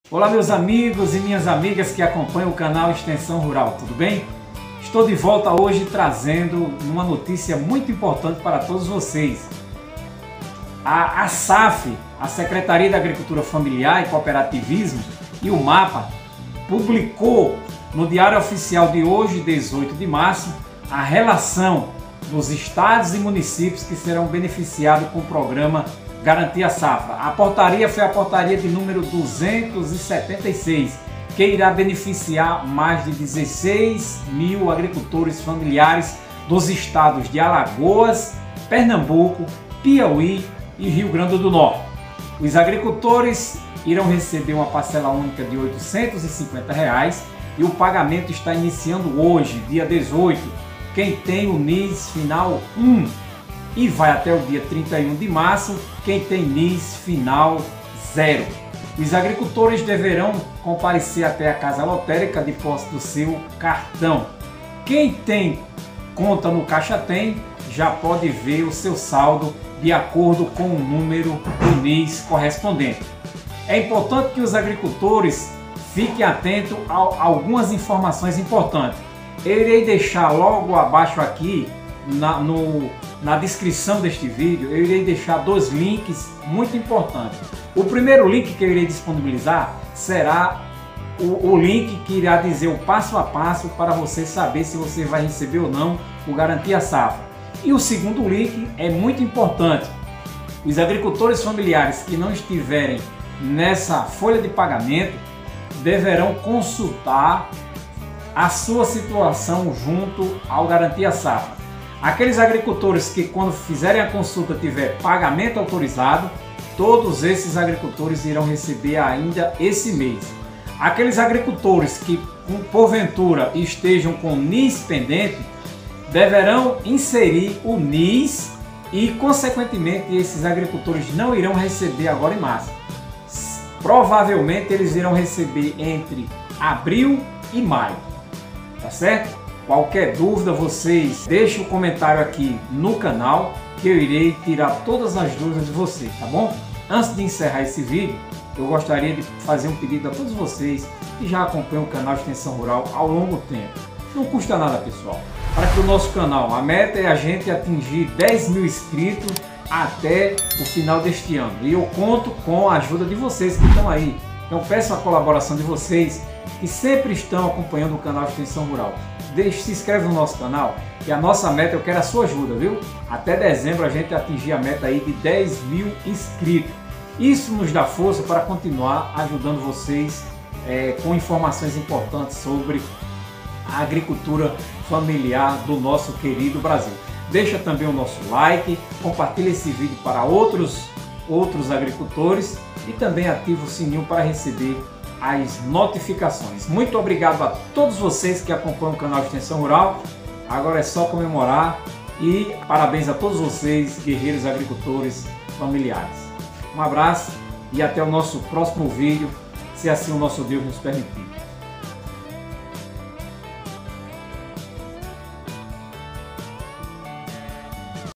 Olá meus amigos e minhas amigas que acompanham o canal Extensão Rural, tudo bem? Estou de volta hoje trazendo uma notícia muito importante para todos vocês. A SAF, a Secretaria da Agricultura Familiar e Cooperativismo, e o MAPA publicou no Diário Oficial de hoje, 18 de março, a relação dos estados e municípios que serão beneficiados com o programa Garantia Safra. A portaria foi a portaria de número 276, que irá beneficiar mais de 16 mil agricultores familiares dos estados de Alagoas, Pernambuco, Piauí e Rio Grande do Norte. Os agricultores irão receber uma parcela única de R$ 850 e o pagamento está iniciando hoje, dia 18. Quem tem o NIS final 1 e vai até o dia 31 de março, quem tem NIS final 0. Os agricultores deverão comparecer até a casa lotérica de posse do seu cartão. Quem tem conta no Caixa Tem já pode ver o seu saldo de acordo com o número do NIS correspondente. É importante que os agricultores fiquem atentos a algumas informações importantes. Eu irei deixar logo abaixo aqui na descrição deste vídeo, eu irei deixar dois links muito importantes. O primeiro link que eu irei disponibilizar será o link que irá dizer o passo a passo para você saber se você vai receber ou não o Garantia Safra. E o segundo link é muito importante. Os agricultores familiares que não estiverem nessa folha de pagamento deverão consultar a sua situação junto ao Garantia Safra. Aqueles agricultores que quando fizerem a consulta tiver pagamento autorizado, todos esses agricultores irão receber ainda esse mês. Aqueles agricultores que porventura estejam com NIS pendente, deverão inserir o NIS e consequentemente esses agricultores não irão receber agora em março. Provavelmente eles irão receber entre abril e maio, tá certo? Qualquer dúvida, vocês deixem o comentário aqui no canal que eu irei tirar todas as dúvidas de vocês, tá bom? Antes de encerrar esse vídeo, eu gostaria de fazer um pedido a todos vocês que já acompanham o canal Extensão Rural ao longo tempo. Não custa nada, pessoal. Para que o nosso canal, a meta é a gente atingir 10 mil inscritos até o final deste ano. E eu conto com a ajuda de vocês que estão aí. Então peço a colaboração de vocês que sempre estão acompanhando o canal Extensão Rural. Se inscreve no nosso canal, que a nossa meta, eu quero a sua ajuda, viu? Até dezembro a gente atingir a meta aí de 10 mil inscritos. Isso nos dá força para continuar ajudando vocês com informações importantes sobre a agricultura familiar do nosso querido Brasil. Deixa também o nosso like, compartilha esse vídeo para outros agricultores e também ativa o sininho para receber as notificações. Muito obrigado a todos vocês que acompanham o canal Extensão Rural. Agora é só comemorar e parabéns a todos vocês, guerreiros agricultores familiares. Um abraço e até o nosso próximo vídeo, se assim o nosso Deus nos permitir.